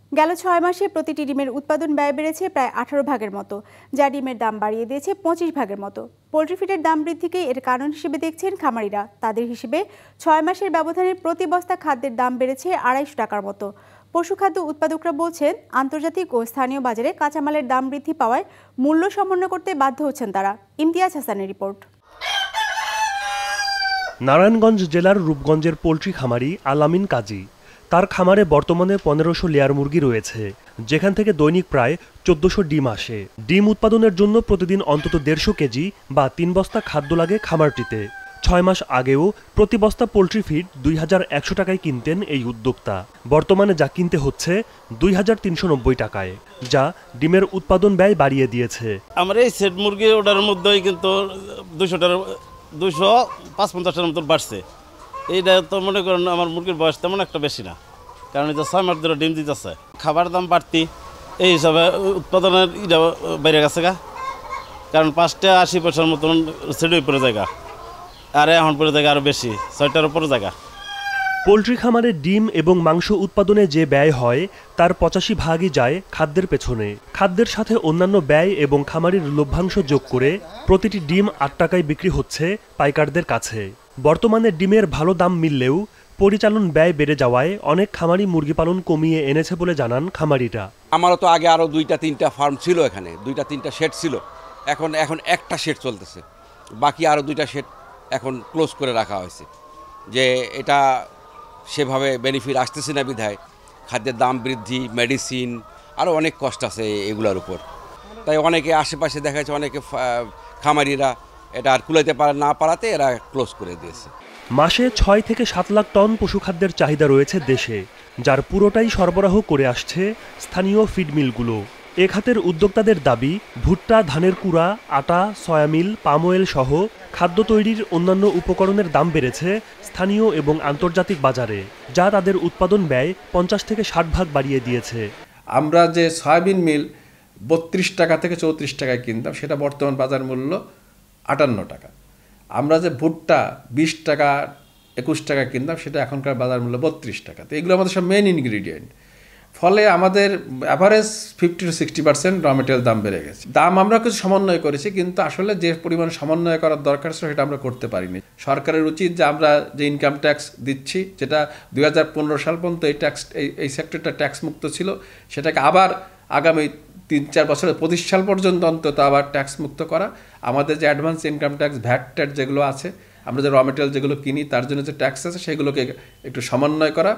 গেল ৬ মাসে প্রতিটি ডিমের উৎপাদন ব্যয় বেড়েছে প্রায় ১৮ ভাগের মতো, যা ডিমের দাম বাড়িয়ে দিয়েছে ২৫ ভাগের মতো। পোল্ট্রি ফিডের দাম বৃদ্ধিকে এর কারণ হিসেবে দেখছেন খামারিরা। তাদের হিসেবে ৬ মাসের ব্যবধানে প্রতি বস্তা খাদ্যের দাম বেড়েছে ২৫০ টাকার মতো। পশুখাদ্য উৎপাদকরা বলছেন, আন্তর্জাতিক ও স্থানীয় বাজারে কাঁচামালের দাম বৃদ্ধি পাওয়ায় মূল্য সমন্বয় করতে বাধ্য হচ্ছেন তারা। ইমতিয়াজ হাসানের রিপোর্ট। নারায়ণগঞ্জ জেলার রূপগঞ্জের পোল্ট্রি খামারি আলামিন কাজী। তার খামারে বর্তমানে ১৫০০ লেয়ার মুরগি রয়েছে, যেখান থেকে দৈনিক প্রায় ১৪০০ ডিম আসে। ডিম উৎপাদনের জন্য প্রতিদিন অন্তত ১৫০ কেজি বা ৩ বস্তা খাদ্য লাগে খামারটিতে। ৬ মাস আগেও প্রতি বস্তা পোল্ট্রি ফিড ২১০০ টাকায় কিনতেন এই উদ্যোক্তা। বর্তমানে যা কিনতে হচ্ছে ২৩৯০ টাকায়, যা ডিমের উৎপাদন ব্যয় বাড়িয়ে দিয়েছে। আমরা এই সেট মুরগি অর্ডারের মধ্যেই কিন্তু ২৫০ টাকার মতো বাড়ছে। এইটা তো মনে করেন আমার মুরগির বয়স তেমন একটা বেশি না, কারণ এটা ৬ মাস ধরে ডিম দিতেছে। খাবার দাম বাড়তি, এই হিসাবে উৎপাদনের এটা বেড়ে গেছে গা, কারণ ৫টা ৮০ পয়সার মতন সেটই পড়ে জায়গা, আর এখন পড়ে জায়গা আরও বেশি, ৬টার উপরে জায়গা। পোল্ট্রি খামারে ডিম এবং মাংস উৎপাদনে যে ব্যয় হয় তার ৮৫ ভাগই যায় খাদ্যের পেছনে। খাদ্যের সাথে অন্যান্য ব্যয় এবং খামারির লভ্যাংশ যোগ করে প্রতিটি ডিম ৮ টাকায় বিক্রি হচ্ছে পাইকারদের কাছে। বর্তমানে ডিমের ভালো দাম মিললেও পরিচালন ব্যয় বেড়ে যাওয়ায় অনেক খামারি মুরগি পালন কমিয়ে এনেছে বলে জানান খামারিরা। আমারও তো আগে আরও ২টা-৩টা ফার্ম ছিল, এখানে ২টা-৩টা শেড ছিল, এখন একটা শেড চলতেছে, বাকি আরও 2টা শেড এখন ক্লোজ করে রাখা হয়েছে। যে এটা সেভাবে বেনিফিট আসতেছে না বিধায় খাদ্যের দাম বৃদ্ধি, মেডিসিন, আরও অনেক কষ্ট আছে এগুলোর উপর। তাই অনেকে আশেপাশে দেখা যাচ্ছে অনেকে খামারিরা এটা আর কুলাইতে না পারাতে এরা ক্লোজ করে দিয়েছে। মাসে ৬ থেকে ৭ লাখ টন পশুখাদ্যের চাহিদা রয়েছে দেশে, যার পুরোটাই সরবরাহ করে আসছে স্থানীয় ফিড মিলগুলো। এ খাতের উদ্যোক্তাদের দাবি, ভুট্টা, ধানের কুড়া, আটা, সয়ামিল, পাম অয়েল সহ খাদ্য তৈরির অন্যান্য উপকরণের দাম বেড়েছে স্থানীয় এবং আন্তর্জাতিক বাজারে, যা তাদের উৎপাদন ব্যয় ৫০ থেকে ৬০ ভাগ বাড়িয়ে দিয়েছে। আমরা যে সয়াবিন মিল ৩২ টাকা থেকে ৩৪ টাকায় কিনতাম, সেটা বর্তমান বাজার মূল্য ৫৮ টাকা। আমরা যে ভুট্টা ২০ টাকা ২১ টাকা কিনতাম, সেটা এখনকার বাজার মূল্য ৩২ টাকা। তো এগুলো আমাদের সব মেইন ইনগ্রিডিয়েন্ট। ফলে আমাদের অ্যাভারেজ 50-60% র মেটেরিয়াল দাম বেড়ে গেছে। দাম আমরা কিছু সমন্বয় করেছি, কিন্তু আসলে যে পরিমাণ সমন্বয় করার দরকার ছিল সেটা আমরা করতে পারিনি। সরকারের উচিত যে আমরা যে ইনকাম ট্যাক্স দিচ্ছি, যেটা ২০১৫ সাল পর্যন্ত এই সেক্টরটা ট্যাক্স মুক্ত ছিল, সেটাকে আবার আগামী ৩-৪ বছরের ২৫ সাল পর্যন্ত অন্তত আবার ট্যাক্স মুক্ত করা। আমাদের যে অ্যাডভান্স ইনকাম ট্যাক্স, ভ্যাট যেগুলো আছে, আমরা যে র মেটেরিয়াল যেগুলো কিনি তার জন্য যে ট্যাক্স আছে, সেগুলোকে একটু সমন্বয় করা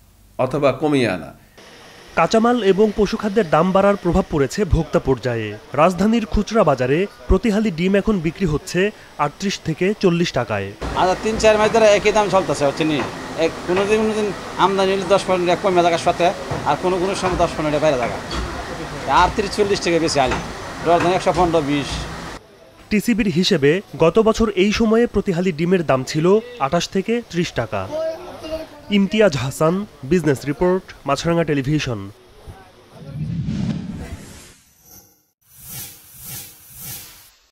অথবা কমিয়ে আনা। কাঁচামাল এবং পশুখাদ্যের দাম বাড়ার প্রভাব পড়েছে ভোক্তা পর্যায়ে। রাজধানীর খুচরা বাজারে প্রতিহালি ডিম এখন বিক্রি হচ্ছে ৩৮ থেকে ৪০ টাকায়। ৩-৪ মাস ধরে একই দাম চলতেছে, চিনি কোনো দিন আমদানি ১০-১৫ কমে থাকার সাথে, আর কোনো সময় ১০-১৫ বাইরে থাকা, আর ৩০-৪০ টাকা বেশি আলি, রাজধানী ১১৫-২০। টিসিবির হিসেবে গত বছর এই সময়ে প্রতিহালি ডিমের দাম ছিল ২৮ থেকে ৩০ টাকা। Imtiaz Hasan, business report, Maasranga television.